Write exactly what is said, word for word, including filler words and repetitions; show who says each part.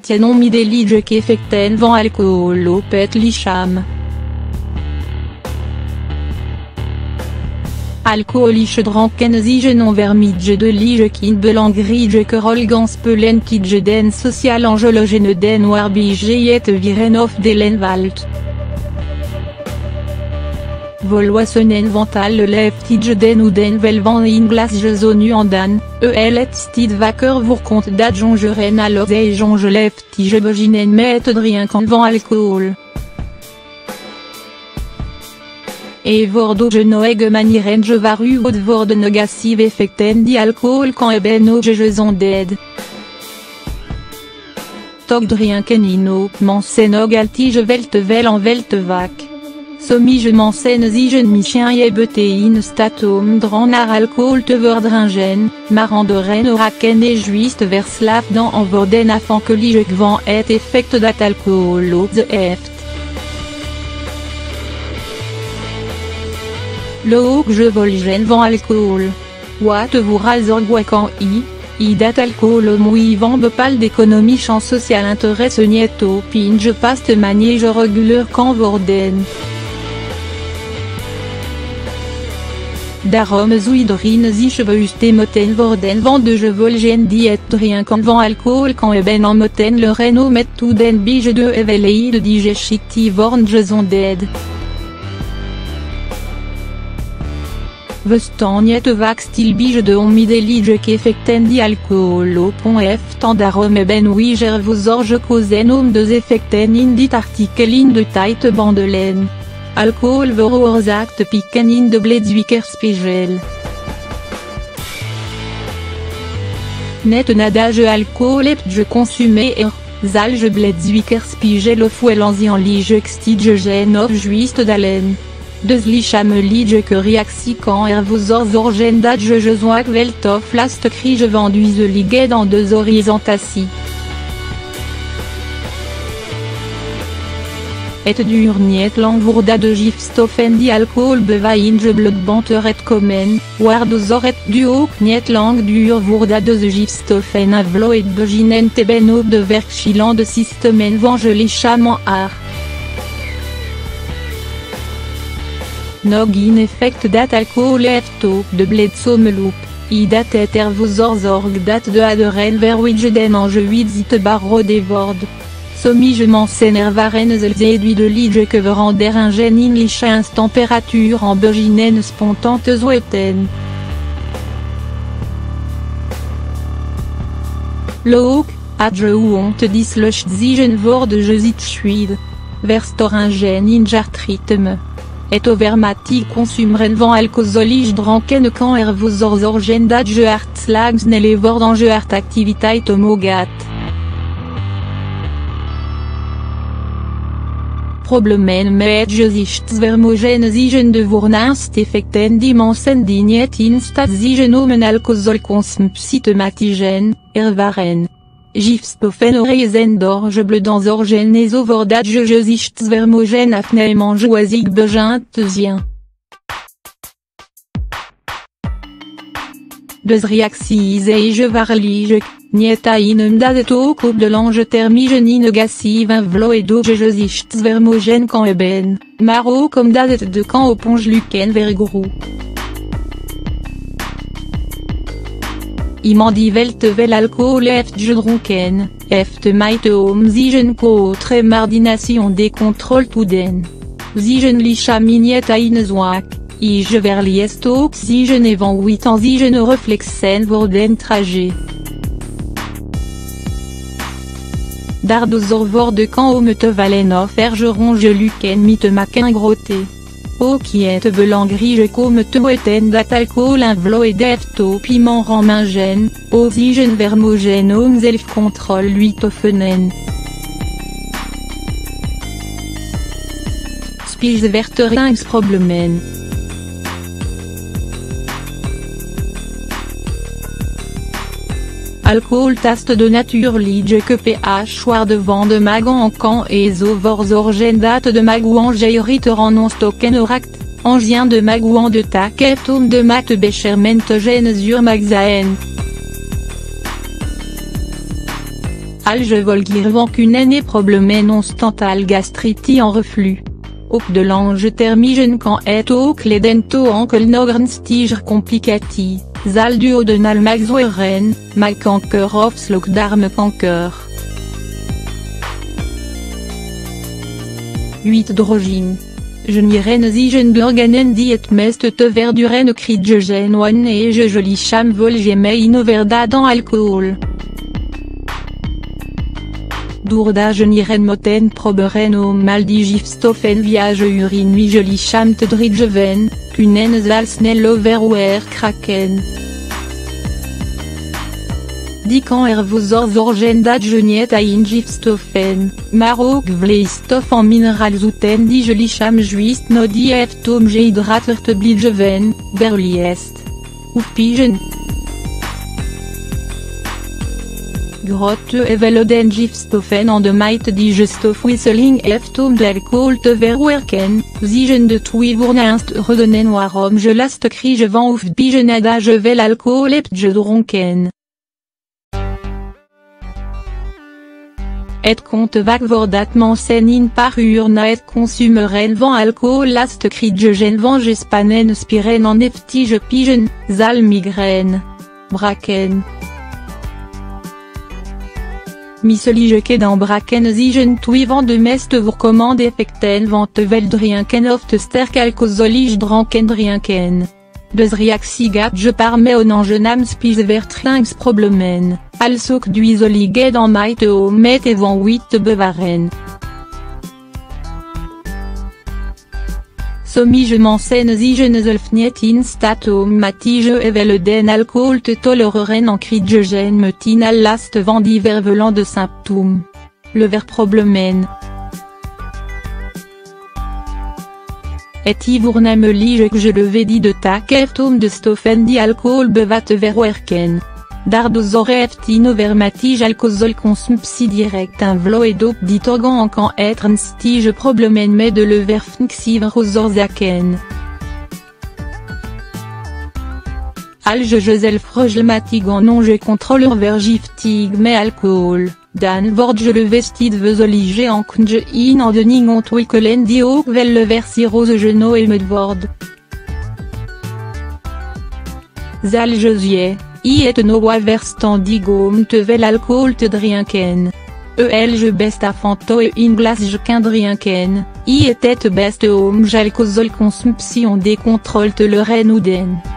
Speaker 1: tien om i det lige effekten van alcohol op het lichaam. Alcoholische dranken zigen onvermidje de lige kind belangrige kerolgans pelen kidje den social angelogene den warbige jet viren of delen valt. Volwassenen vantal le leftige den ou den velvan in glas zonu andan, el et stid vaker voor kont dat jongeren alors et jonge leftige beginen met drien kan van alcohol. E vordo je noeg manieren je varu od vorde negative effecten di alcohol kan eben o je zon dead. Tog drien kenino, mansenog altige velte vel en velte vac. Somi je mensen zigen michien je betein statom dranar alcohol te verdringen, maranderen oraken e juist verslaaf dan en vorden afan que lige van et effect dat alcohol op de eft. Le haut que je volgen van alcohol. Wat vous razor quand i, i dat alcohol moui van bepal d'économie champ social intéresse nieto pin je paste manier je reguleur quand vorden. Darom zuidrine zich beuste moten vorden van de je volgen diet drien quand van alcohol quand eben en moten le reno met tout den bige de evelei de dige chicti vorn je zon dead. Vestan niet vaak stil bige de on middelige effecten di alcohol pont f tandarom eben wiger vos orge causen om de effecten in dit artikel in de tight bandelen. Alcohol veroorzaakt piken in de bledswikerspiegel. Net nadage alcohol et je consume er, zalge bledswikerspiegel of wellanzi en lige xtige gen of juist dalen. Deus lichaam lige que reactie quand er vos ors orgen dat je je zoak velt of last krige venduise ligue dans deux orientasi. Et dur niet lang vourda de gifstoffen di alcohol bevain je bloedbanter et komen, waar dozor et du ook niet lang dur vourda de gifstoffen avlo et beginen teben op de werkchilan de systemen van je lichaam en ar. Nog in effect dat alcohol efto de bledsomeloop, i dat et er vos ors org dat de aderen ver widje den ange huit zit barro de vord. Somi je mensen ervaren zelzedui de lige que verander ingen in lichens temperature en beginen spontante zoeten. Look, adje ou ont dis luch zigen vord je zit schwid. Verstoringen in jartritme. Et overmatig consumeren van alcoholige dranken quand er vos ors orgen dat je hart slags ne le vord en je hart activiteit homogat. Problemen met je zichts vermogen zigen de vournast effecten dimensen dignet in stat zigen omen alcohol consum systematigen, ervaren. Gifstoffen oreisen d'orge bleu dans orgen et overdat je je zichts vermogen afneman joazig begintezien. Deus reacties et je varlige, nieta inem dat au coupe de l'ange thermigen negative un vlo et do je je zichts vermogen quand eben, maro comme dat de quand au ponge luken vergrou. Imandi velte vel alcohol eft je dronken, eft maite om zigen ko tre mardination des contrôles touden. Zigen licham in zoak, i je ver liesto zigen evan huit ans zigen reflexen vorden trajet. Dardozor vor de quand om te valen of ergeron je luken mit maquin groté. O qui est belangrige comme te weten dat alcohol un vlo et defto piment ramingen, o zigen vermogen om zelf contrôle lui toffenen. Spies verterings problemen. Alcool taste de nature lige que pH war de vent de magan en camp et zo vors orgen date de magouan jairiteran non stocken oract, angien de magouan de taquet homme de mat becherment gen zur magzaen. Alge volgirvan qu'une année problème onstantal gastriti en reflux. Op de l'ange thermigen quand et au cledento ankel nogren stiger complicati, zal duo de nalmaxoeren, malkanker of slok darmekanker. huit Drogine. Genieren zigen burganen diet mest te verduren kridjegen one et je joli cham vol gemei inoverda dans alcool. Dourda geniren moten proberen o maldigifstofen viage urine ui joli cham te dridjeven, kunen zal snel overwear kraken. Dikan ervozor zorgen dat geniet a ingifstofen, marok vleistof en mineralzouten di joli cham juist no di eftom ge hydrater te blidjeven, berliest. Ou pigen. Grotte eveloden gifstofen en de mite digestof whistling eftom de alcool te verwerken, zigen de twivourneinst redenen warom je last krige van ouf pigenada je vel alcool ept je dronken. Et compte vac vordat mansen in parurna et consumeren van alcool last kridjegen van gespanen spiren en eftige pigen, zal migraine. Braken. Misselige dans braken zigen tuivan de mest voor commande effecten van te veldrienken of te sterk alcozolige drankendrienken. Deus reactigat je parme onangenam spise vertrings problemen, alsok duisolige dans maite o met et van huit bevaren. Sommige mansen zigen zelfniet in statom matige eveleden alcool te tolereren en kridjegen metinal last van divers velant de symptômes. Le ver problemen. Et ivournem lige que je le vedi de tak eftom de stofen di alcool bevat verwerken. Dardozore eftino vermatige alcozol consumpsi direct un vlo et dop ditogan en kan etren stige problemen mais de le verfnxiv rozorzaken. Alge jezel frojlmatigan non je contrôleur vergiftig mais alcool. Dan vord je le vestid vezolige en kunje in en dening ont wikelen di ook vel le versi rose geno et medvord. Zal jezie, i et no wa verstandigom te vel alcool te drienken. El je best a fanto et in glas je kindrienken, i et et best om jalcozol consumption des contrôles te le ren ouden.